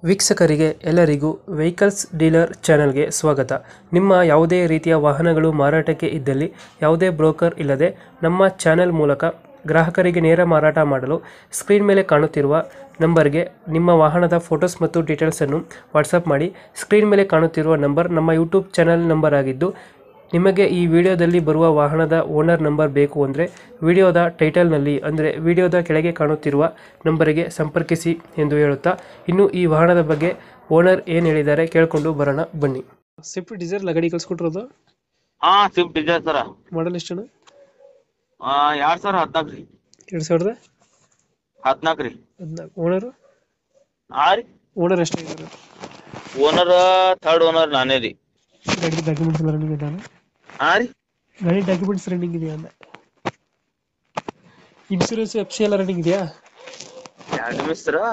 ವೀಕ್ಷಕರಿಗೆ ಎಲ್ಲರಿಗೂ vehicles dealer ಚಾನೆಲ್ಗೆ ಸ್ವಾಗತ. ನಿಮ್ಮ ಯಾವುದೇ ರೀತಿಯ ವಾಹನಗಳು ಮಾರಾಟಕ್ಕೆ ಇದ್ದಲ್ಲಿ ಯಾವುದೇ ಬ್ರೋಕರ್ ಇಲ್ಲದೆ ನಮ್ಮ ಚಾನೆಲ್ ಮೂಲಕ ಗ್ರಾಹಕರಿಗೆ ನೇರ ಮಾರಾಟ ಮಾಡಲು ಸ್ಕ್ರೀನ್ ಮೇಲೆ ಕಾಣುತ್ತಿರುವ ನಂಬರ್ಗೆ ನಿಮ್ಮ ವಾಹನದ ಫೋಟೋಸ್ ಮತ್ತು ಡೀಟೇಲ್ಸನ್ನು ವಾಟ್ಸಪ್ ಮಾಡಿ. ಸ್ಕ್ರೀನ್ ಮೇಲೆ ಕಾಣುತ್ತಿರುವ ನಂಬರ್ ನಮ್ಮ ಯೂಟ್ಯೂಬ್ ಚಾನೆಲ್ ನಂಬರ್ ಆಗಿದ್ದು, ನಿಮಗೆ ಈ ವಿಡಿಯೋದಲ್ಲಿ ಬರುವ ವಾಹನದ ಓನರ್ ನಂಬರ್ ಬೇಕು ಅಂದರೆ ವಿಡಿಯೋದ ಟೈಟಲ್ನಲ್ಲಿ ಅಂದರೆ ವಿಡಿಯೋದ ಕೆಳಗೆ ಕಾಣುತ್ತಿರುವ ನಂಬರಿಗೆ ಸಂಪರ್ಕಿಸಿ ಎಂದು ಹೇಳುತ್ತಾ, ಇನ್ನು ಈ ವಾಹನದ ಬಗ್ಗೆ ಓನರ್ ಏನು ಹೇಳಿದ್ದಾರೆ ಕೇಳಿಕೊಂಡು ಬರೋಣ ಬನ್ನಿ. ಸ್ವಿಫ್ಟ್ ಡಿಸೈರ್ ಗಾಡಿ ಕಳ್ಸ್ಕೊಟ್ಟಿರೋದು? ಹಾ ಸ್ವಿಫ್ಟ್ ಡಿಸೈರ್ ಸರ. ಮಾಡಲ್ ಎಷ್ಟು? 2014 ರೀ. 2014 ರೀ. ಓನರ್? ಹಾ ರೀ. ಓನರ್ ಎಷ್ಟಾಗಿದ್ದಾರೆ? ಓನರ್ ಥರ್ಡ್ ಓನರ್ ನಾನೇ ರೀ. ಗಾಡಿ ಡಾಕ್ಯುಮೆಂಟ್ಸ್ ಎಲ್ಲ ರನ್ನಿಂಗ್ ಇದಾವೆ? ಹಾ ರೀ. ಗಾಡಿ ಡಾಕ್ಯುಮೆಂಟ್ಸ್ ರನ್ನಿಂಗ್ ಇದೆಯಾ ಅಂದೆ? ಇನ್ಸೂರೆನ್ಸ್ FC ಎಲ್ಲ ರನ್ನಿಂಗ್ ಇದೆಯಾ? ಎರಡು ನಿಮಿಷ ಸರ.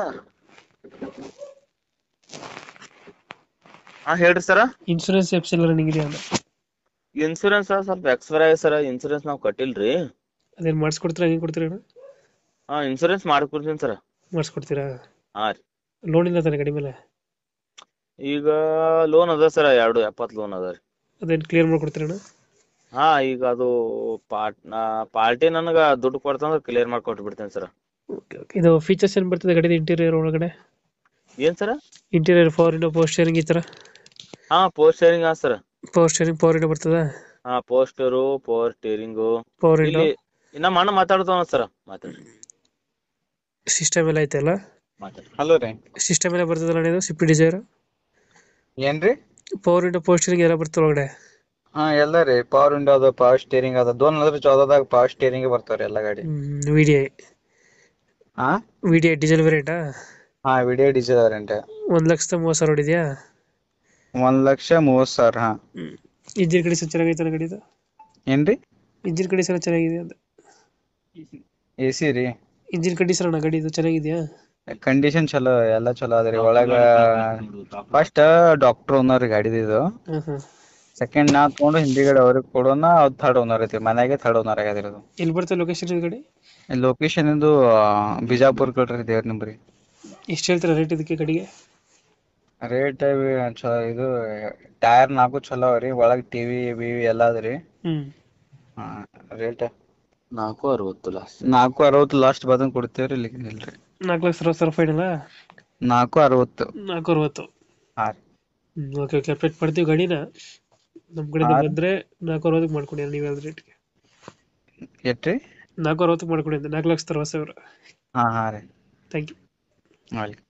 ಹಾ ಹೇಳ್ರಿ ಸರ. ಇನ್ಸೂರೆನ್ಸ್ FC ಎಲ್ಲ ರನ್ನಿಂಗ್ ಇದೆಯಾ ಅಂದೆ? ಇನ್ಸೂರೆನ್ಸ್ ಸ್ವಲ್ಪ ಎಕ್ಸ್ಪೈರ್ ಆಗಿದೆ ಸರ. ಇನ್ಸೂರೆನ್ಸ್ ನಾವು ಕಟ್ಟಿಲ್ರಿ. ಅದೇನು ಮಾಡಿಸ್ಕೊಡ್ತೀರಾ, ಹೆಂಗೆ ಕೊಡ್ತೀರಾ? ಹಾ ಇನ್ಸೂರೆನ್ಸ್ ಮಾಡ್ಕೊಡ್ತೀನಿ ಸರ. ಮಾಡಿಸ್ಕೊಡ್ತೀರಾ? ಹಾ ರೀ. ಲೋನ್ ಇಲ್ಲ ತಾನೆ ಗಾಡಿ ಮೇಲೆ? ಈಗ ಲೋನ್ ಅದ ಸರ, 270 ಲೋನ್ ಅದ ರೀ. ಅದೇನು ಕ್ಲಿಯರ್ ಮಾಡ್ಕೊಡ್ತೀರಣ್ಣ? ಹಾ ಈಗ ಅದು ಪಾರ್ಟಿ ನನಗ ದುಡ್ಡು ಕೊಡ್ತಂದ್ರೆ ಕ್ಲಿಯರ್ ಮಾಡ್ಕೊಟ್ಟು ಬಿಡ್ತೇನೆ ಸರ. ಇದು ಫೀಚರ್ಸ್ ಏನು ಬರ್ತದೆ ಗಾಡಿದ ಇಂಟೀರಿಯರ್ ಒಳಗಡೆ? ಏನ್ ಸರ? Interior power window, power steering ಈ ಥರ? ಹಾ ಪವರ್ ಸ್ಟೇರಿಂಗ್ ಆ ಸರ. ಪವರ್ ಸ್ಟೇರಿಂಗ್, ಪವರ್ ವಿಂಡೋ ಬರ್ತದ? ಹಾ poster, power steering, power window, ಇಲ್ಲಿ ಇನ್ನ ಮಣ್ಣ ಮಾತಾಡ್ತಾವ ಸರ. ಮಾತಾಡ್ರಿ. ಸಿಸ್ಟಮ್ ಎಲ್ಲ ಐತಲ್ಲ? ಹಲೋ ರೀ. ಸಿಸ್ಟಮ್ ಎಲ್ಲ ಬರ್ತದಲ್ಲ ಇದು ಸ್ವಿಫ್ಟ್ ಡಿಸೈರ್? ಏನ್ರಿ? ಪವರ್ ವಿಂಡೋ, ಪವರ್ ಸ್ಟೇರಿಂಗ್ ಎಲ್ಲ ಬರ್ತದೆ ಒಳಗಡೆ? ಹಾ ಎಲ್ಲ ರೀ. ಪವರ್ ವಿಂಡೋ ಅದ, ಪವರ್ ಸ್ಟೇರಿಂಗ್ ಅದ. 2014 ಪವರ್ ಸ್ಟೇರಿಂಗ್ ಬರ್ತಾವ್ರಿ ಎಲ್ಲ ಗಾಡಿ. VDI? ಹಾ VDI ಡೀಸೆಲ್ ವೇರಿಯಂಟಾ? ಹಾ ವಿಡಿಯೋ ಡೀಸೆಲ್ ವೇರಿಯಂಟ್. 1,30,30,000 ಹೊಡಿದ್ಯಾ? 1,30,30,000. ಹಾ. ಇಂಜಿನ್ ಕಂಡೀಷನ್ ಚೆನ್ನಾಗೈತೆ ಗಾಡಿದು? ಏನ್ರಿ? ಇಂಜಿನ್ ಕಂಡೀಷನ್ ಚೆನ್ನಾಗಿದೆ ಅಂತ? AC ರೀ. ಇಂಜಿನ್ ಕಂಡೀಷನ್ ಅಣ್ಣ ಗಾಡಿದು ಚೆನ್ನಾಗಿದೆಯಾ? ಕಂಡೀಷನ್ ಚಲೋ, ಎಲ್ಲ ಚಲೋ ಅದ್ರಿ. ಒಳಗ ಫಸ್ಟ್ ಡಾಕ್ಟರ್ ಓನರ್ ಗಾಡಿದು. ಸೆಕೆಂಡ್ ನಾ ತಗೊಂಡು ಹಿಂದಿಗಡೆ ಅವ್ರಿಗೆ ಕೊಡೋಣ. ಅವ್ರು ಥರ್ಡ್ ಓನರ್ ಐತಿ. ಮನೆಯಾಗೆ ಥರ್ಡ್ ಓನರ್ ಆಗ್ಯಾದಿರೋದು. ಎಲ್ಲಿ ಬರ್ತದೆ ಲೊಕೇಶನ್ ಇದು ಗಾಡಿ? ಲೊಕೇಶನ್ ಇದು ಬಿಜಾಪುರ್ ಕಡ್ರಿ, ದೇವ್ರ ನಿಂಬ್ರಿ. ಎಷ್ಟು ಹೇಳ್ತೀರಾ ರೇಟ್ ಇದಕ್ಕೆ ಗಾಡಿಗೆ? ರೇಟ್ ಇದು ಟೈರ್ 4 ಚಲೋ ಅವ್ರಿ. ಒಳಗ್ ಟಿವಿ ಬಿವಿ ಎಲ್ಲ ಅದ್ರಿ. ಹಾ ರೇಟ್ 460 ಲಾಸ್ಟ್. 460 ಲಾಸ್ಟ್ ಬಂದ್ ಕೊಡ್ತೇವ್ರಿ. ಇಲ್ರಿ 4,60,000 ಫೈನಲ್? 460. 460. ಹಾ ರೀ. ಓಕೆ ಓಕೆ, ಅಪ್ಡೇಟ್ ಮಾಡ್ತೀವಿ ಗಾಡಿನ. ನಮ್ಮ ಕಡೆಯಿಂದ ಬಂದರೆ 460 ಮಾಡ್ಕೊಡಿ ನೀವು ಯಾವ್ದು ರೇಟ್ಗೆ. ಎಷ್ಟ್ರಿ? 460 ಮಾಡ್ಕೊಡಿ ಅಂತ. 4,60,000. ಹಾ ರೀ. Thank you. ಆಯ್ತು.